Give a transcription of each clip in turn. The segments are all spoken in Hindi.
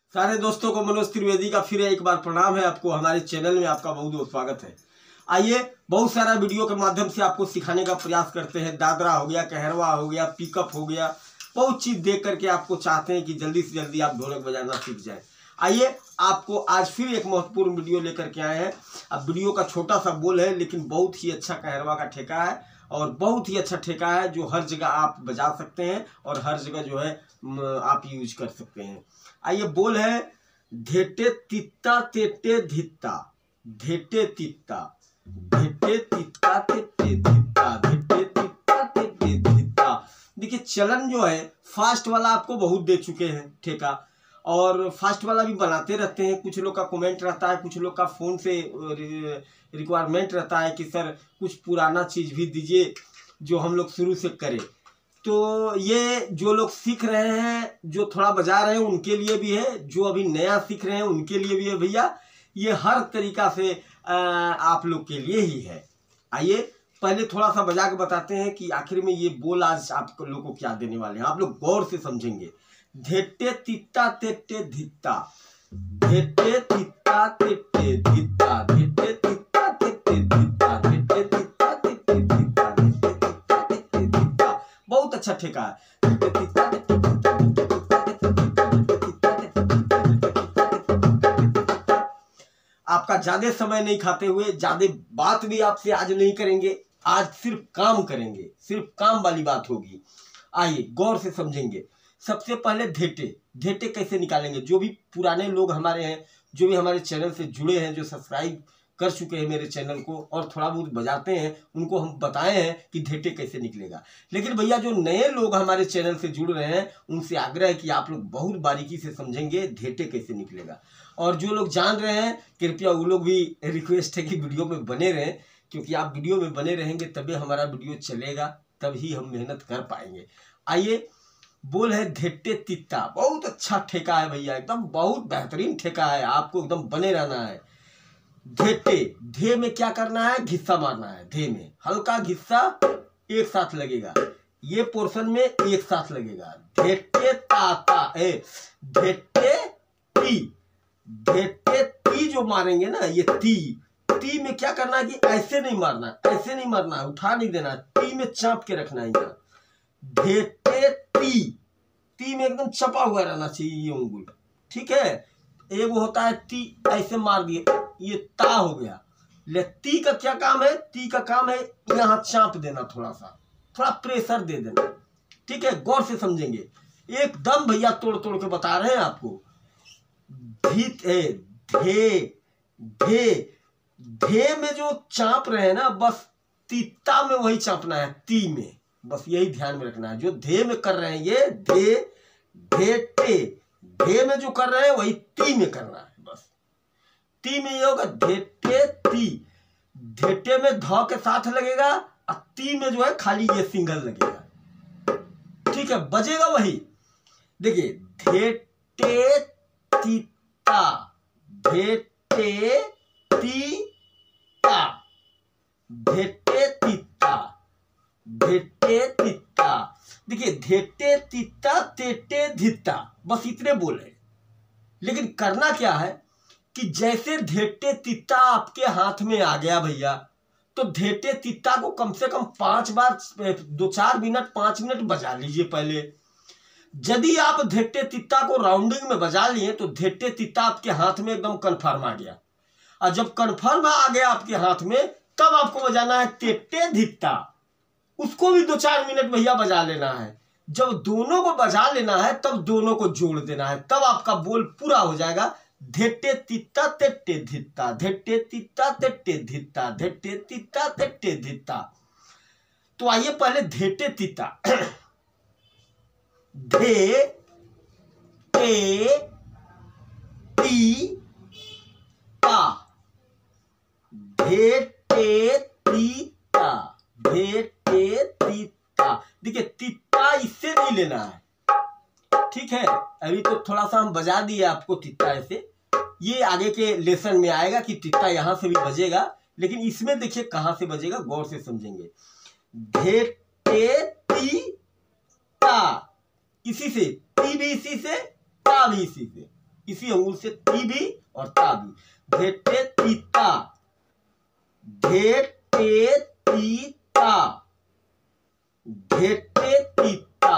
सारे दोस्तों को मनोज त्रिवेदी का फिर एक बार प्रणाम है। आपको हमारे चैनल में आपका बहुत बहुत स्वागत है। आइए, बहुत सारा वीडियो के माध्यम से आपको सिखाने का प्रयास करते हैं। दादरा हो गया, कहरवा हो गया, पिकअप हो गया, बहुत चीज़ देख करके आपको चाहते हैं कि जल्दी से जल्दी आप ढोलक बजाना सीख जाएं। आइए, आपको आज फिर एक महत्वपूर्ण वीडियो लेकर के आए हैं। अब वीडियो का छोटा सा बोल है, लेकिन बहुत ही अच्छा कहरवा का ठेका है और बहुत ही अच्छा ठेका है जो हर जगह आप बजा सकते हैं और हर जगह जो है आप यूज कर सकते हैं। आइए, बोल है धेटे तित्ता तेटे धित्ता, धेटे तित्ता, धेटे तित्ता तेटे धित्ता, धेटे तित्ता तेटे धित्ता। देखिए, चलन जो है फास्ट वाला आपको बहुत दे चुके हैं ठेका, और फास्ट वाला भी बनाते रहते हैं। कुछ लोग का कमेंट रहता है, कुछ लोग का फ़ोन से रिक्वायरमेंट रहता है कि सर कुछ पुराना चीज़ भी दीजिए जो हम लोग शुरू से करें। तो ये जो लोग सीख रहे हैं, जो थोड़ा बजा रहे हैं, उनके लिए भी है, जो अभी नया सीख रहे हैं उनके लिए भी है। भैया, ये हर तरीका से आप लोग के लिए ही है। आइए, पहले थोड़ा सा बजा के बताते हैं कि आखिर में ये बोल आज आप लोग को क्या देने वाले हैं। आप लोग गौर से समझेंगे। धेटे तित्ता तेटे धित्ता, धेटे तित्ता तेटे धित्ता, धेटे तित्ता तेटे धित्ता, धेटे तित्ता तेटे धित्ता, धेटे तित्ता तेटे धित्ता। बहुत अच्छा ठेका है। आपका ज्यादा समय नहीं खाते हुए, ज्यादा बात भी आपसे आज नहीं करेंगे। आज सिर्फ काम करेंगे, सिर्फ काम वाली बात होगी। आइए, गौर से समझेंगे। सबसे पहले धेटे, धेटे कैसे निकालेंगे। जो भी पुराने लोग हमारे हैं, जो भी हमारे चैनल से जुड़े हैं, जो सब्सक्राइब कर चुके हैं मेरे चैनल को और थोड़ा बहुत बजाते हैं, उनको हम बताए हैं कि धेटे कैसे निकलेगा। लेकिन भैया, जो नए लोग हमारे चैनल से जुड़ रहे हैं, उनसे आग्रह है कि आप लोग बहुत बारीकी से समझेंगे धेटे कैसे निकलेगा। और जो लोग जान रहे हैं, कृपया वो लोग भी रिक्वेस्ट है कि वीडियो में बने रहें, क्योंकि आप वीडियो में बने रहेंगे तभी हमारा वीडियो चलेगा, तभी हम मेहनत कर पाएंगे। आइए, बोल है धेटे तित्ता। बहुत अच्छा ठेका है भैया, एकदम बहुत बेहतरीन ठेका है। आपको एकदम बने रहना है। धेटे, धे में क्या करना है, घिस्सा मारना है। धे में हल्का घिस्सा एक साथ लगेगा, ये पोर्शन में एक साथ लगेगा। धेटे ताता, धेटे ती, धेटे ती जो मारेंगे ना, ये ती, ती में क्या करना है कि ऐसे नहीं मारना, ऐसे नहीं मारना, उठा नहीं देना, ती में चाप के रखना है। धेटे ती, ती में एकदम चपा हुआ रहना चाहिए ये उंगली, ठीक है। एक होता है ती, ऐसे मार दिए, ये ता हो गया। ले ती का क्या काम है, ती का काम है यहाँ चाप देना, थोड़ा सा, थोड़ा प्रेशर दे देना, ठीक है। गौर से समझेंगे, एकदम भैया तोड़ तोड़ के बता रहे हैं आपको। धीत है, धे, धे, धे में जो चाप रहे हैं ना, बस तित्ता में वही चापना है, ती में, बस यही ध्यान में रखना है। जो धे में कर रहे हैं ये धे, धेटे, धे में जो कर रहे हैं वही ती में करना है। बस ती में ये होगा धेटे ती, धेटे में ध के साथ लगेगा और ती में जो है खाली ये सिंगल लगेगा, ठीक है। बजेगा वही, देखिए, धेटे तित्ता, धेटे तित्ता, धेटे तित्ता, धेटे तित्ता। देखिए, धेटे तित्ता तेटे धित्ता, बस इतने बोले। लेकिन करना क्या है कि जैसे धेटे तित्ता आपके हाथ में आ गया भैया, तो धेटे तित्ता को कम से कम 5 बार 2-4 मिनट 5 मिनट बजा लीजिए पहले। यदि आप धेटे तित्ता को राउंडिंग में बजा लिए तो धेटे तित्ता आपके हाथ में एकदम कन्फर्म आ गया। और जब कन्फर्म आ गया आपके हाथ में, तब आपको बजाना है तेटे धित्ता। उसको भी 2-4 मिनट भैया बजा लेना है। जब दोनों को बजा लेना है, तब दोनों को जोड़ देना है, तब आपका बोल पूरा हो जाएगा। धेटे तित्ता तेटे धित्ता, धेटे तित्ता तेटे धित्ता, धेटे तित्ता तेटे धित्ता। तो आइए, पहले धेटे तित्ता। धे टे ती ता, धेटे तित्ता, धेटे तित्ता। देखिए, तित्ता इससे नहीं लेना है, ठीक है। अभी तो थोड़ा सा हम बजा दिए आपको तित्ता ऐसे, ये आगे के लेसन में आएगा कि तित्ता यहां से भी बजेगा, लेकिन इसमें देखिए कहां से बजेगा, गौर से समझेंगे। धेटे तित्ता, इसी से, ती भी इसी से, ता भी इसी से, इसी अंगुल से ती भी और ता भी। धेटे तीता, धेटे तीता, धेटे तीता,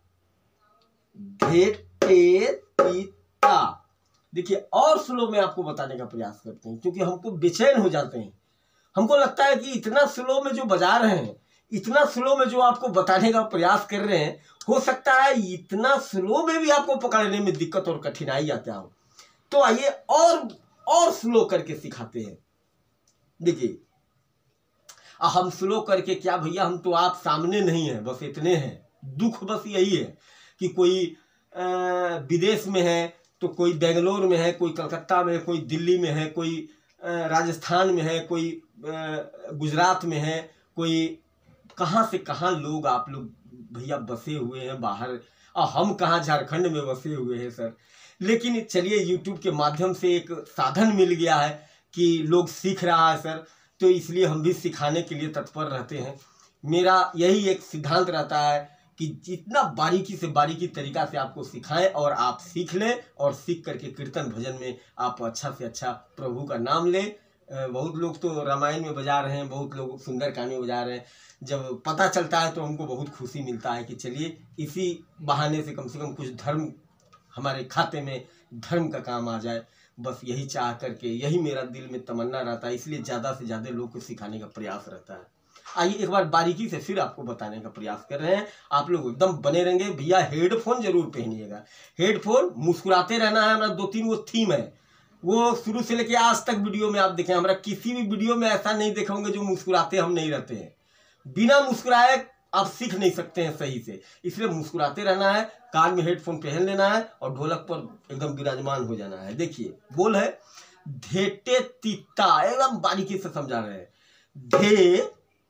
धेटे तीता। देखिए और स्लो में आपको बताने का प्रयास करते हैं, क्योंकि हमको बेचैन हो जाते हैं। हमको लगता है कि इतना स्लो में जो बजा रहे हैं, इतना स्लो में जो आपको बताने का प्रयास कर रहे हैं, हो सकता है इतना स्लो में भी आपको पकड़ने में दिक्कत और कठिनाई आता हो। तो आइए और स्लो करके सिखाते हैं। देखिए हम स्लो करके क्या भैया, हम तो आप सामने नहीं है, बस इतने हैं। दुख बस यही है कि कोई विदेश में है, तो कोई बेंगलोर में है, कोई कलकत्ता में है, कोई दिल्ली में है, कोई राजस्थान में है, कोई गुजरात में है, कोई कहाँ से कहाँ लोग आप लोग भैया बसे हुए हैं बाहर, और हम कहाँ झारखंड में बसे हुए हैं सर। लेकिन चलिए यूट्यूब के माध्यम से एक साधन मिल गया है कि लोग सीख रहा है सर, तो इसलिए हम भी सिखाने के लिए तत्पर रहते हैं। मेरा यही एक सिद्धांत रहता है कि जितना बारीकी से बारीकी तरीका से आपको सिखाएं और आप सीख लें, और सीख करके कीर्तन भजन में आप अच्छा से अच्छा प्रभु का नाम लें। बहुत लोग तो रामायण में बजा रहे हैं, बहुत लोग सुंदरकांड में बजा रहे हैं। जब पता चलता है तो हमको बहुत खुशी मिलता है कि चलिए इसी बहाने से कम कुछ धर्म हमारे खाते में, धर्म का काम आ जाए। बस यही चाह करके, यही मेरा दिल में तमन्ना रहता है, इसलिए ज़्यादा से ज़्यादा लोग को सिखाने का प्रयास रहता है। आइए एक बार बारीकी से फिर आपको बताने का प्रयास कर रहे हैं। आप लोग एकदम बने रहेंगे। भैया हेडफोन जरूर पहनिएगा, हेडफोन, मुस्कुराते रहना है। हमारा 2-3 वो थीम है, वो शुरू से लेके आज तक वीडियो में आप देखें, हमारा किसी भी वीडियो में ऐसा नहीं देखेंगे जो मुस्कुराते हम नहीं रहते हैं। बिना मुस्कुराए आप सीख नहीं सकते हैं सही से, इसलिए मुस्कुराते रहना है, कान में हेडफोन पहन लेना है और ढोलक पर एकदम विराजमान हो जाना है। देखिए बोल है धेटे तीता, एकदम बारीकी से समझा रहे हैं। धे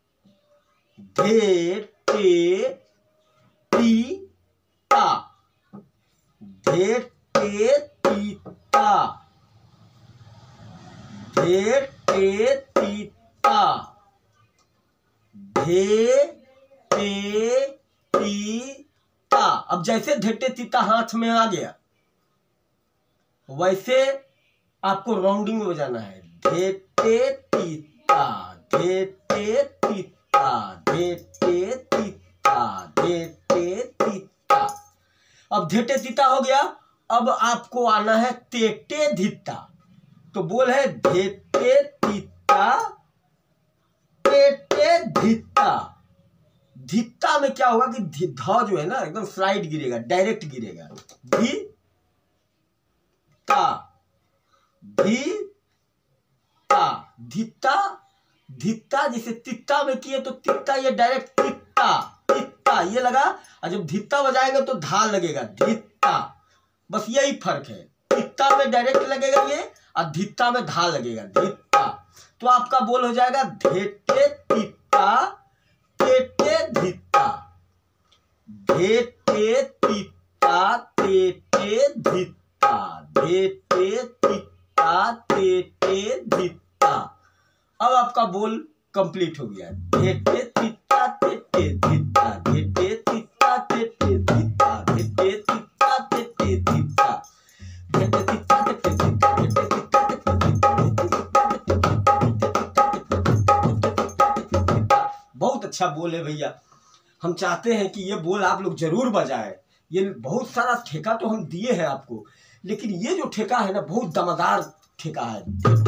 धे टे तीता, धे टे तीता, धे टे तीता, धे टे तीता। अब जैसे धेटे तीता हाथ में आ गया, वैसे आपको राउंडिंग में बजाना है। धेटे तीता, धेटे तीता, धेटे तीता, धेटे तीता। अब धेटे तीता हो गया, अब आपको आना है तेटे धित्ता। तो बोल है धेटे तीता, तेटे धित्ता। धित्ता में क्या होगा कि ध जो है ना एकदम स्लाइड गिरेगा, डायरेक्ट गिरेगा। धी ता, धी ता, धित्ता, धित्ता। जैसे तित्ता में किए तो तित्ता, ये डायरेक्ट तित्ता, तित्ता ये लगा, और जब धित्ता बजाएंगे तो धा लगेगा, धित्ता। बस यही फर्क है, तित्ता में डायरेक्ट लगेगा ये, और धित्ता में धा लगेगा, धित्ता। तो आपका बोल हो जाएगा धेटे तीता, तेटे धित्ता, धेटे तीता, तेटे धित्ता, धेटे तीता, तेटे धित्ता। अब आपका बोल कंप्लीट हो गया। धेटे तीता, तेटे धित्ता, धेटे तीता, तेटे धित्ता, धेटे तीता, तेटे धित्ता, धेटे तीता, तेटे धित्ता, धेटे तीता, तेटे धित्ता। बहुत अच्छा बोल है भैया। हम चाहते हैं कि ये बोल आप लोग जरूर बजाएं। ये बहुत सारा ठेका तो हम दिए हैं आपको, लेकिन ये जो ठेका है ना बहुत दमदार ठेका है।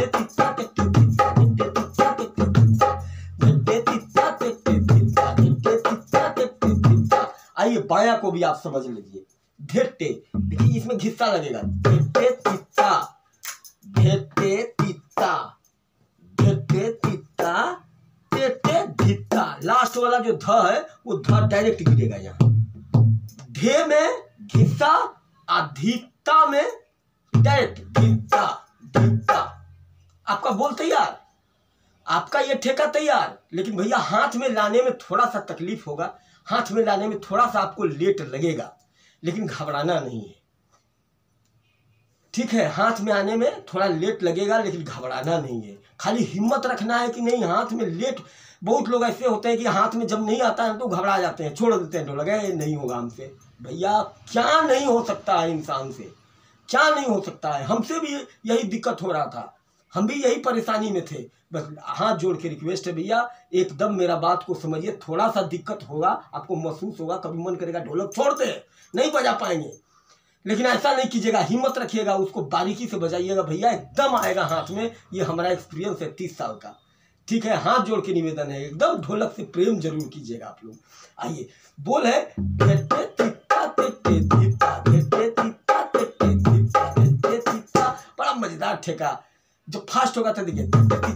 आइए बाया को भी आप समझ लीजिए। धेटे, देखिए इसमें घिस्सा लगेगा। धेटे तीता, धेटे तीता, धेटे तीता, तेटे धित्ता। लास्ट वाला जो ध है वो ध डायरेक्ट गिरेगा यहाँ। धे में घिस्सा, धित्ता में डायरेक्ट, धित्ता, धित्ता। आपका बोल तैयार, आपका ये ठेका तैयार। लेकिन भैया हाथ में लाने में थोड़ा सा तकलीफ होगा, हाथ में लाने में थोड़ा सा आपको लेट लगेगा, लेकिन घबराना नहीं है, ठीक है। हाथ में आने में थोड़ा लेट लगेगा, लेकिन घबराना नहीं है। खाली हिम्मत रखना है कि नहीं हाथ में लेट। बहुत लोग ऐसे होते हैं कि हाथ में जब नहीं आता है तो घबरा जाते हैं, छोड़ देते हैं, तो लगे नहीं होगा हमसे। भैया क्या नहीं हो सकता है इंसान से, क्या नहीं हो सकता है। हमसे भी यही दिक्कत हो रहा था, हम भी यही परेशानी में थे। बस हाथ जोड़ के रिक्वेस्ट है भैया, एकदम मेरा बात को समझिए। थोड़ा सा दिक्कत होगा, आपको महसूस होगा, कभी मन करेगा ढोलक छोड़ दे, नहीं बजा पाएंगे, लेकिन ऐसा नहीं कीजिएगा, हिम्मत रखिएगा, उसको बारीकी से बजाइएगा भैया, एकदम आएगा हाथ में। ये हमारा एक्सपीरियंस है 30 साल का, ठीक है। हाथ जोड़ के निवेदन है, एकदम ढोलक से प्रेम जरूर कीजिएगा आप लोग। आइए, बोल है घेटे तित्ता तेटे तित्ता, घेटे तित्ता तेटे तित्ता, घेटे तित्ता। बड़ा मजेदार ठेका, जो फास्ट होगा तो देखिए।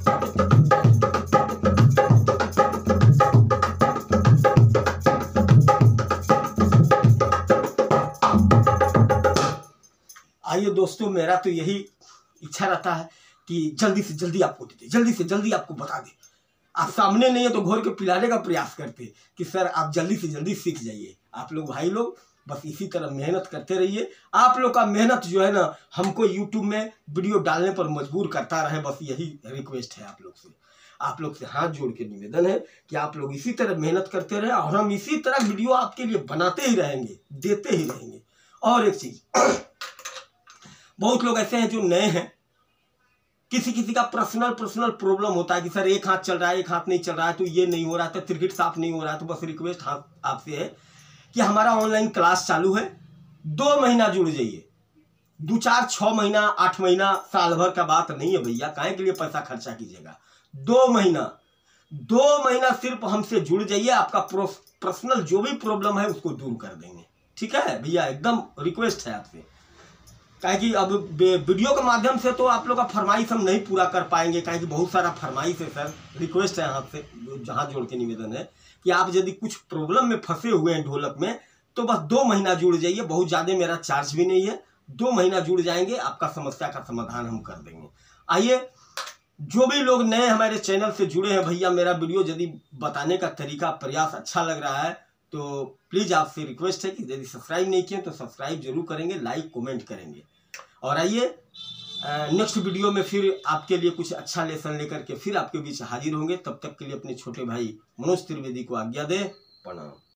आइए दोस्तों, मेरा तो यही इच्छा रहता है कि जल्दी से जल्दी आपको दे दे, जल्दी से जल्दी आपको बता दे। आप सामने नहीं है तो घोर के पिलाने का प्रयास करते कि सर आप जल्दी से जल्दी सीख जाइए। आप लोग भाई लोग बस इसी तरह मेहनत करते रहिए। आप लोग का मेहनत जो है ना, हमको यूट्यूब में वीडियो डालने पर मजबूर करता रहे, बस यही रिक्वेस्ट है आप लोग से। आप लोग से हाथ जोड़ के निवेदन है कि आप लोग इसी तरह मेहनत करते रहे, और हम इसी तरह वीडियो आपके लिए बनाते ही रहेंगे, देते ही रहेंगे। और एक चीज, बहुत लोग ऐसे हैं जो नए हैं, किसी किसी का पर्सनल प्रॉब्लम होता है कि सर एक हाथ चल रहा है, एक हाथ नहीं चल रहा है, तो ये नहीं हो रहा है, तो तिरगिट साफ नहीं हो रहा है। तो बस रिक्वेस्ट आपसे है कि हमारा ऑनलाइन क्लास चालू है, 2 महीना जुड़ जाइए। 2, 4, 6 महीना, 8 महीना, साल भर का बात नहीं है भैया, काहे के लिए पैसा खर्चा कीजिएगा। 2 महीना सिर्फ हमसे जुड़ जाइए, आपका पर्सनल जो भी प्रॉब्लम है उसको दूर कर देंगे, ठीक है भैया। एकदम रिक्वेस्ट है आपसे, काहे कि अब वीडियो के माध्यम से तो आप लोग का फरमाइश हम नहीं पूरा कर पाएंगे, काहे कि बहुत सारा फरमाइश है सर। रिक्वेस्ट है आपसे, जहाँ जोड़ के निवेदन है कि आप यदि कुछ प्रॉब्लम में फंसे हुए हैं ढोलक में, तो बस 2 महीना जुड़ जाइए। बहुत ज़्यादा मेरा चार्ज भी नहीं है, 2 महीना जुड़ जाएंगे, आपका समस्या का समाधान हम कर देंगे। आइए, जो भी लोग नए हमारे चैनल से जुड़े हैं भैया, मेरा वीडियो यदि बताने का तरीका प्रयास अच्छा लग रहा है तो प्लीज़ आपसे रिक्वेस्ट है कि यदि सब्सक्राइब नहीं किए तो सब्सक्राइब जरूर करेंगे, लाइक कमेंट करेंगे। और आइए, नेक्स्ट वीडियो में फिर आपके लिए कुछ अच्छा लेसन लेकर के फिर आपके बीच हाजिर होंगे। तब तक के लिए अपने छोटे भाई मनोज त्रिवेदी को आज्ञा दे। प्रणाम।